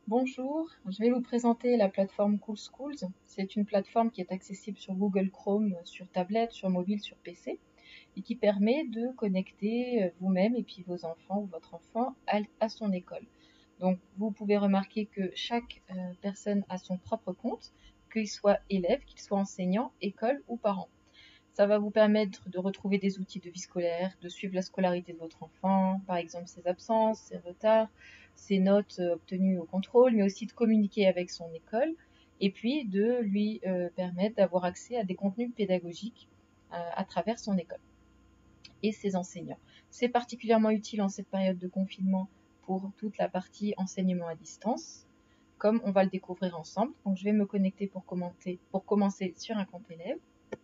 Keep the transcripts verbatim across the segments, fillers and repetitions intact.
Bonjour, je vais vous présenter la plateforme Cool Schools. C'est une plateforme qui est accessible sur Google Chrome, sur tablette, sur mobile, sur P C et qui permet de connecter vous-même et puis vos enfants ou votre enfant à, à son école. Donc vous pouvez remarquer que chaque euh, personne a son propre compte, qu'il soit élève, qu'il soit enseignant, école ou parent. Ça va vous permettre de retrouver des outils de vie scolaire, de suivre la scolarité de votre enfant, par exemple ses absences, ses retards, ses notes obtenues au contrôle, mais aussi de communiquer avec son école et puis de lui euh, permettre d'avoir accès à des contenus pédagogiques euh, à travers son école et ses enseignants. C'est particulièrement utile en cette période de confinement pour toute la partie enseignement à distance, comme on va le découvrir ensemble. Donc je vais me connecter pour, commenter, pour commencer sur un compte élève.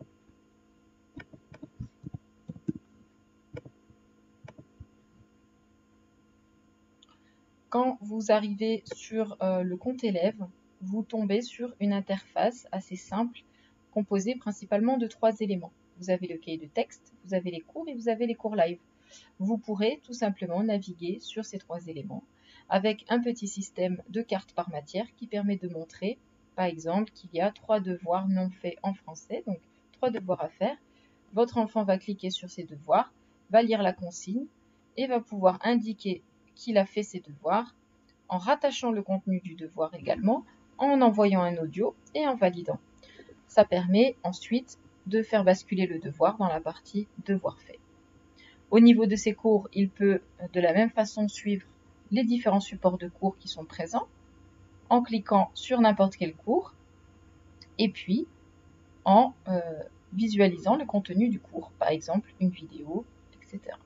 Quand vous arrivez sur euh, le compte élève, vous tombez sur une interface assez simple, composée principalement de trois éléments. Vous avez le cahier de texte, vous avez les cours et vous avez les cours live. Vous pourrez tout simplement naviguer sur ces trois éléments avec un petit système de cartes par matière qui permet de montrer, par exemple, qu'il y a trois devoirs non faits en français, donc trois devoirs à faire. Votre enfant va cliquer sur ces devoirs, va lire la consigne et va pouvoir indiquer qu'il a fait ses devoirs en rattachant le contenu du devoir également, en envoyant un audio et en validant. Ça permet ensuite de faire basculer le devoir dans la partie devoir fait. Au niveau de ses cours, il peut de la même façon suivre les différents supports de cours qui sont présents en cliquant sur n'importe quel cours et puis en euh, visualisant le contenu du cours, par exemple une vidéo, et cetera.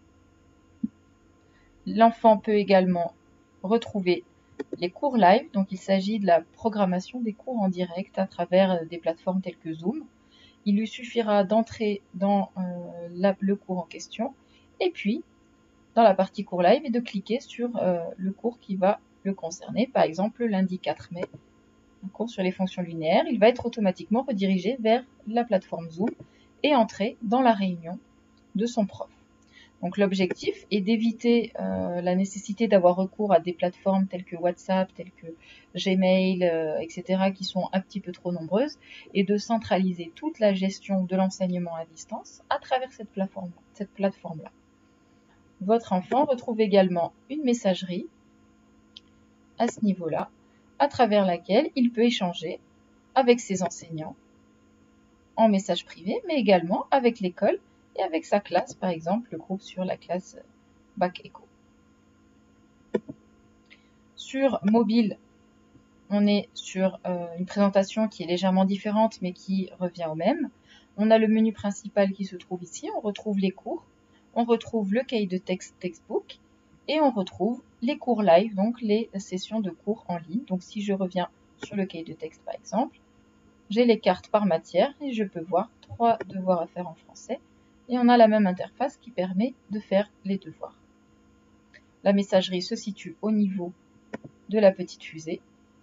L'enfant peut également retrouver les cours live, donc il s'agit de la programmation des cours en direct à travers des plateformes telles que Zoom. Il lui suffira d'entrer dans euh, la, le cours en question et puis dans la partie cours live et de cliquer sur euh, le cours qui va le concerner. Par exemple, le lundi quatre mai, un cours sur les fonctions linéaires, il va être automatiquement redirigé vers la plateforme Zoom et entrer dans la réunion de son prof. Donc l'objectif est d'éviter euh, la nécessité d'avoir recours à des plateformes telles que WhatsApp, telles que Gmail, euh, et cetera, qui sont un petit peu trop nombreuses, et de centraliser toute la gestion de l'enseignement à distance à travers cette plateforme, cette plateforme-là. Votre enfant retrouve également une messagerie à ce niveau-là, à travers laquelle il peut échanger avec ses enseignants en message privé, mais également avec l'école et avec sa classe, par exemple le groupe sur la classe Bac Eco. Sur mobile, on est sur euh, une présentation qui est légèrement différente mais qui revient au même. On a le menu principal qui se trouve ici, on retrouve les cours, on retrouve le cahier de texte textbook et on retrouve les cours live, donc les sessions de cours en ligne. Donc si je reviens sur le cahier de texte par exemple, j'ai les cartes par matière et je peux voir trois devoirs à faire en français et on a la même interface qui permet de faire les devoirs. La messagerie se situe au niveau de la petite fusée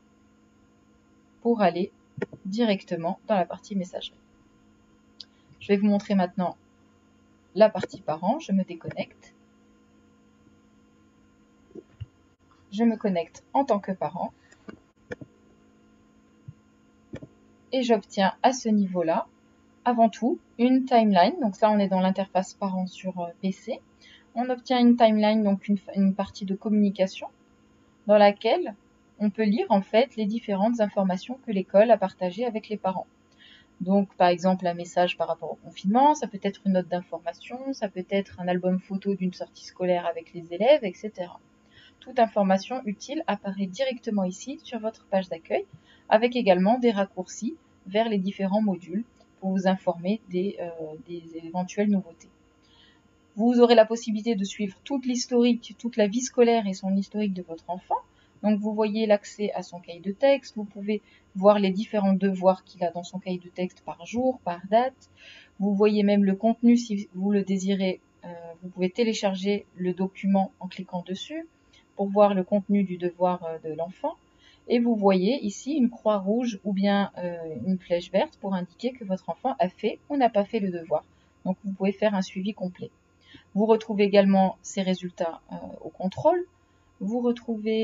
pour aller directement dans la partie messagerie. Je vais vous montrer maintenant la partie parents. Je me déconnecte. Je me connecte en tant que parent et j'obtiens à ce niveau-là, avant tout, une timeline. Donc là, on est dans l'interface parent sur P C. On obtient une timeline, donc une, une partie de communication dans laquelle on peut lire en fait les différentes informations que l'école a partagées avec les parents. Donc, par exemple, un message par rapport au confinement, ça peut être une note d'information, ça peut être un album photo d'une sortie scolaire avec les élèves, et cetera. Toute information utile apparaît directement ici sur votre page d'accueil, avec également des raccourcis vers les différents modules pour vous informer des, euh, des éventuelles nouveautés. Vous aurez la possibilité de suivre toute l'historique, toute la vie scolaire et son historique de votre enfant. Donc vous voyez l'accès à son cahier de texte, vous pouvez voir les différents devoirs qu'il a dans son cahier de texte par jour, par date. Vous voyez même le contenu si vous le désirez. Euh, vous pouvez télécharger le document en cliquant dessus pour voir le contenu du devoir de l'enfant. Et vous voyez ici une croix rouge ou bien euh, une flèche verte pour indiquer que votre enfant a fait ou n'a pas fait le devoir. Donc vous pouvez faire un suivi complet. Vous retrouvez également ces résultats euh, au contrôle. Vous retrouvez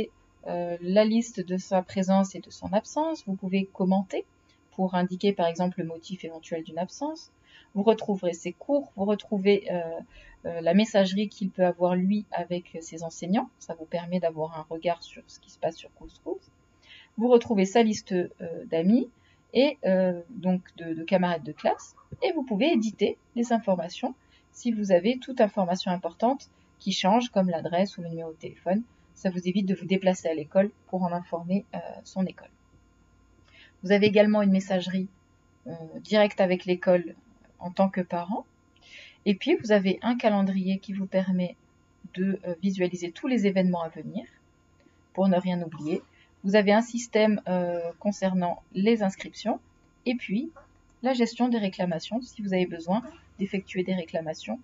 euh, la liste de sa présence et de son absence. Vous pouvez commenter pour indiquer par exemple le motif éventuel d'une absence. Vous retrouverez ses cours, vous retrouvez euh, euh, la messagerie qu'il peut avoir lui avec ses enseignants. Ça vous permet d'avoir un regard sur ce qui se passe sur CoolSchools. Vous retrouvez sa liste euh, d'amis et euh, donc de, de camarades de classe. Et vous pouvez éditer les informations si vous avez toute information importante qui change, comme l'adresse ou le numéro de téléphone. Ça vous évite de vous déplacer à l'école pour en informer euh, son école. Vous avez également une messagerie euh, directe avec l'école en tant que parent. Et puis, vous avez un calendrier qui vous permet de euh, visualiser tous les événements à venir pour ne rien oublier. Vous avez un système euh, concernant les inscriptions et puis la gestion des réclamations si vous avez besoin d'effectuer des réclamations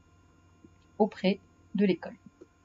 auprès de l'école.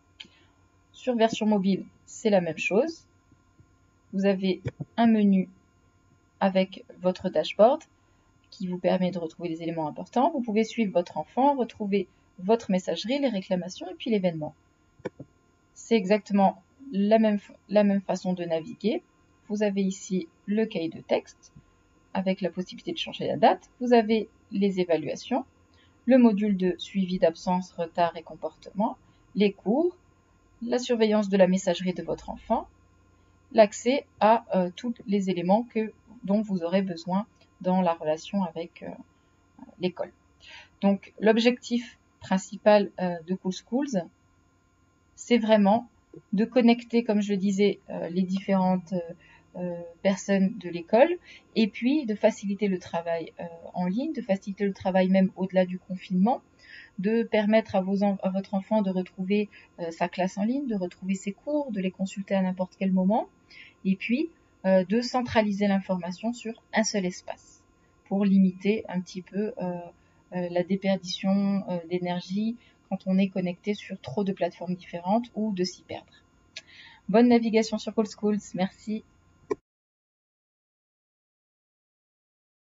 Sur version mobile, c'est la même chose. Vous avez un menu avec votre dashboard qui vous permet de retrouver les éléments importants. Vous pouvez suivre votre enfant, retrouver votre messagerie, les réclamations et puis l'événement. C'est exactement la même, la même façon de naviguer. Vous avez ici le cahier de texte avec la possibilité de changer la date. Vous avez les évaluations, le module de suivi d'absence, retard et comportement, les cours, la surveillance de la messagerie de votre enfant, l'accès à euh, tous les éléments que, dont vous aurez besoin dans la relation avec euh, l'école. Donc l'objectif principal euh, de CoolSchools, c'est vraiment de connecter, comme je le disais, euh, les différentes euh, personnes de l'école et puis de faciliter le travail euh, en ligne, de faciliter le travail même au-delà du confinement, de permettre à, vos, à votre enfant de retrouver euh, sa classe en ligne, de retrouver ses cours, de les consulter à n'importe quel moment et puis euh, de centraliser l'information sur un seul espace pour limiter un petit peu euh, euh, la déperdition euh, d'énergie quand on est connecté sur trop de plateformes différentes ou de s'y perdre. Bonne navigation sur CoolSchools, merci.